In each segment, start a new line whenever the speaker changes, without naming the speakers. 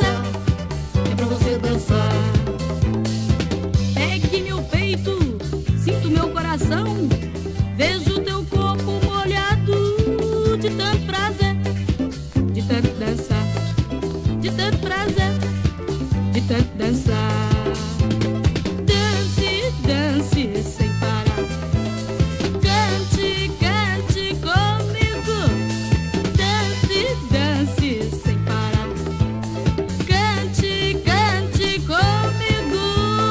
dançar, é pra você dançar. Pegue meu peito, sinto meu coração, vejo teu corpo molhado de tanto prazer, de tanto dançar, de tanto prazer, de tanto dançar. Dance, dance sem parar. Cante, cante comigo. Dance, dance sem parar. Cante, cante comigo.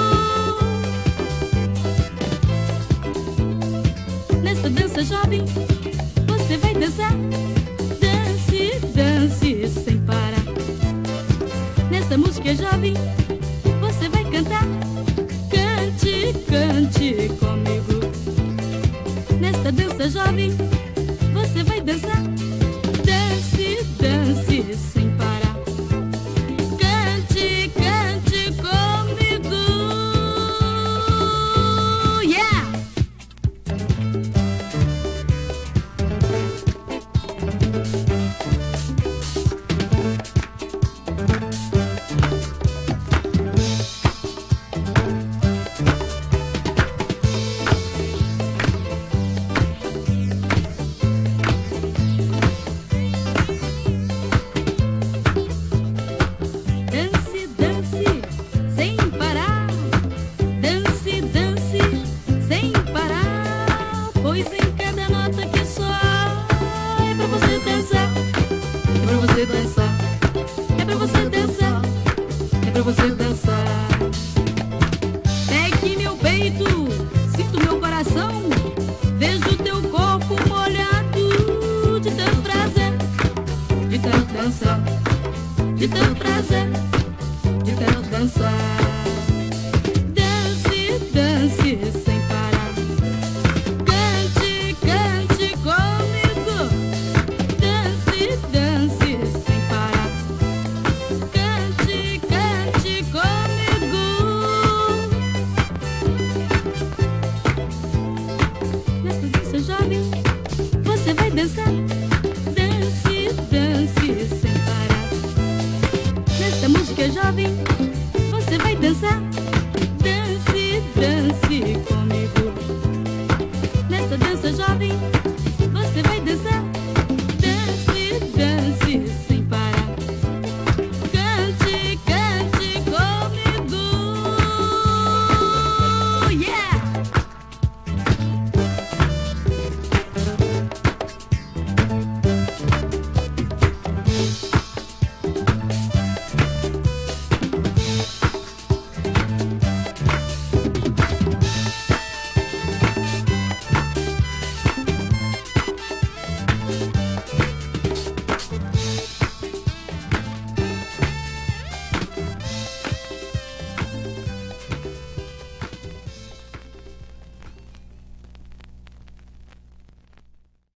Nesta dança jovem, você vai dançar. Dance, dance sem parar. Nesta música jovem, você vai cantar. Cante, cante comigo. Nesta dança jovem, você vai dançar. Dance, dance sem parar. Cante, cante comigo. Yeah! Dance, dance sem parar. Dance, dance sem parar. Pois em cada nota que soar é pra você dançar, é pra você dançar, é pra você dançar, é pra você dançar. Pegue meu peito, sinto meu coração, vejo teu corpo molhado de tanto prazer, de tanto dançar, de tanto prazer, de tanto dançar. Dance, dance sem parar. Cante, cante comigo. Dance, dance sem parar. Cante, cante comigo. Nesta dança jovem, você vai dançar. Dance, dance sem parar. Nesta música jovem, você vai dançar. Dance, dance com